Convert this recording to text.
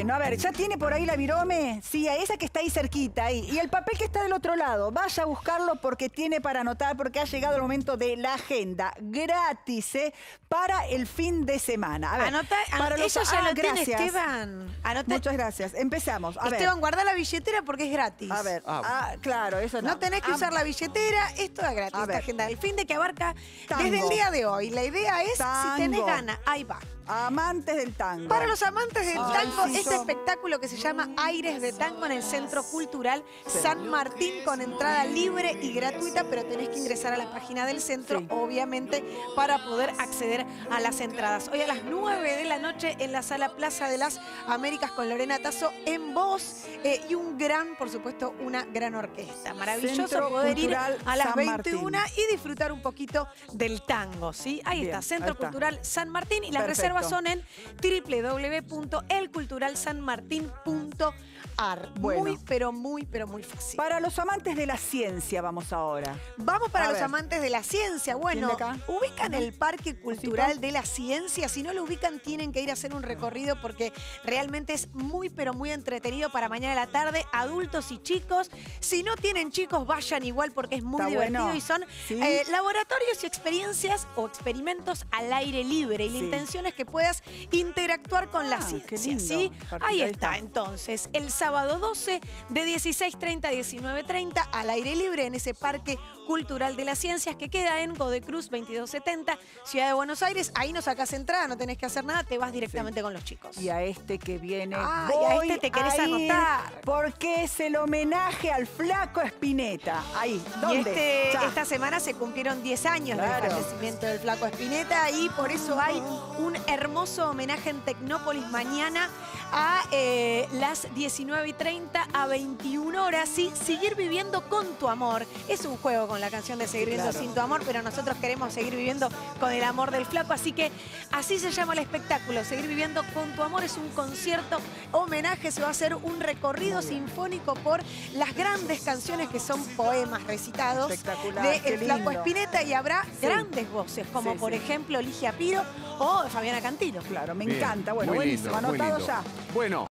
Bueno, a ver, ¿ya tiene por ahí la virome? Sí, a esa que está ahí cerquita. Ahí. Y el papel que está del otro lado, vaya a buscarlo porque tiene para anotar, porque ha llegado el momento de la agenda gratis, para el fin de semana. A ver, Anota, eso ya lo tiene Esteban. Anota. Muchas gracias. Empezamos. A Esteban, ver. guarda la billetera porque es gratis. A ver, claro, eso no. No tenés que usar la billetera, esto es gratis. Esta agenda del fin de que abarca desde el día de hoy. La idea es, si tenés ganas, ahí va. Amantes del tango. Para los amantes del tango, este espectáculo que se llama Aires de Tango en el Centro Cultural San Martín, con entrada libre y gratuita, pero tenés que ingresar a la página del centro, obviamente, para poder acceder a las entradas. Hoy a las 9 de la noche en la Sala Plaza de las Américas con Lorena Tasso en voz y por supuesto, una gran orquesta. Maravilloso Centro poder ir Cultural a las San 21 y disfrutar un poquito del tango, ¿sí? Ahí está, Centro Cultural San Martín, y las reservas son en www.elculturalsanmartin.ar. Bueno. Muy fácil. Para los amantes de la ciencia vamos ahora. Vamos para los amantes de la ciencia. Bueno, ubican el Parque Cultural de la Ciencia. Si no lo ubican, tienen que ir a hacer un recorrido porque realmente es muy entretenido para mañana a la tarde, adultos y chicos. Si no tienen chicos, vayan igual porque es muy divertido y son laboratorios y experiencias o experimentos al aire libre. Y la intención es que puedas interactuar con la ciencia, ¿sí? Ahí está, entonces, el sábado 12 de 16:30 a 19:30 al aire libre en ese Parque Cultural de las Ciencias que queda en Godecruz 2270, Ciudad de Buenos Aires. Ahí no sacás entrada, no tenés que hacer nada, te vas directamente con los chicos. Y a este que viene, y a este te querés anotar. Porque es el homenaje al Flaco Spinetta. Ahí, ¿dónde? Y esta semana se cumplieron 10 años del fallecimiento del Flaco Spinetta y por eso hay un hermoso homenaje en Tecnópolis mañana a las 19:30 a 21 horas. ¿Sí? Seguir viviendo con tu amor. Es un juego con la canción de Seguir viviendo sin tu amor, pero nosotros queremos seguir viviendo con el amor del Flaco, así que así se llama el espectáculo. Seguir viviendo con tu amor es un concierto homenaje, se va a hacer un recorrido sinfónico por las grandes canciones que son poemas recitados de el Flaco Spinetta, y habrá grandes voces, como por ejemplo Ligia Piro o Fabiana Cantilo. Claro, me encanta. Bueno, buenísimo, anotado ya. Bueno.